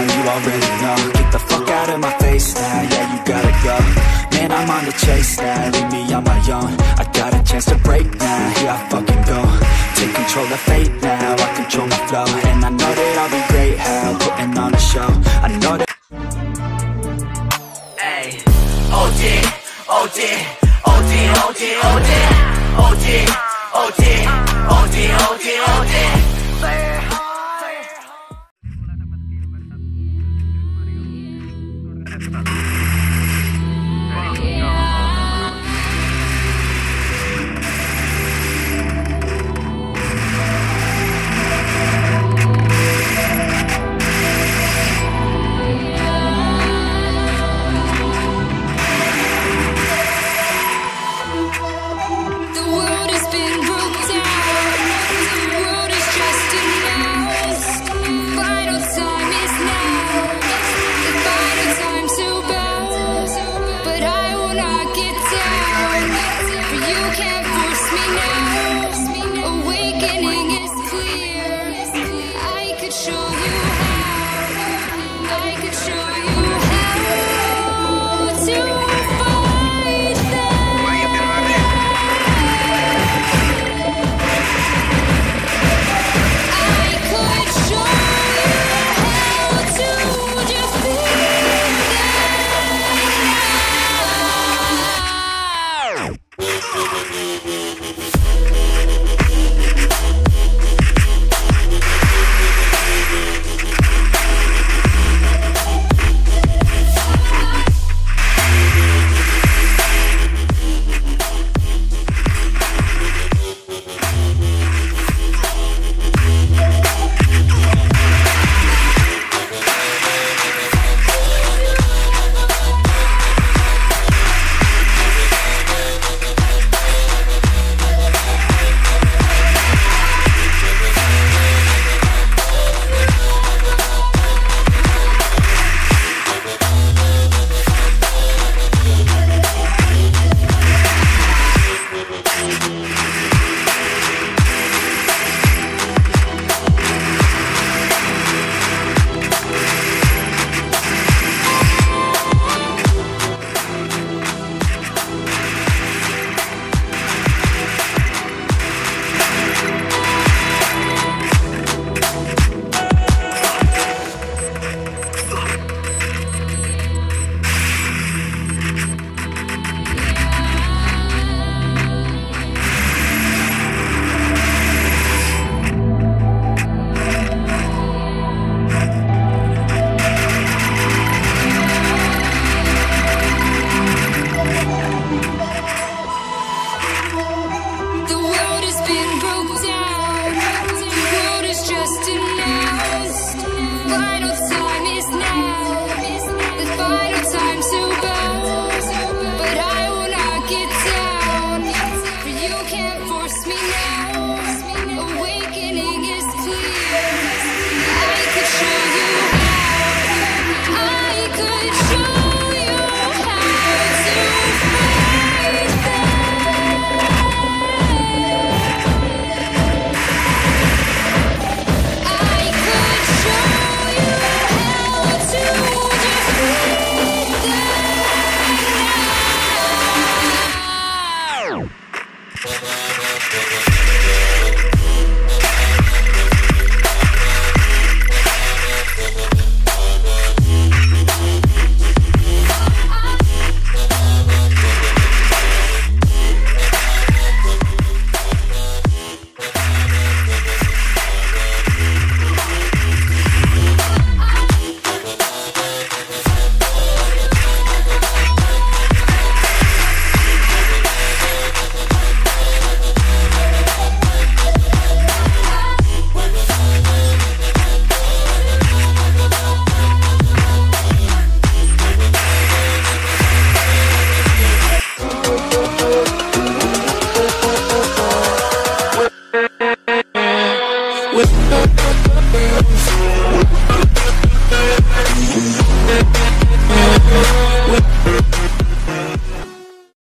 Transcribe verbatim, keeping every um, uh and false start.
you already know. Get the fuck out of my face now, yeah, you gotta go. Man, I'm on the chase now, leave me on my own. I got a chance to break now, here I fucking go. Take control of fate now, I control my flow. And I know that I'll be great, how putting on a show. I know that. Ay, O D, O D, O D, O D, O D, O D, O D, O D, O D, O D. Bye.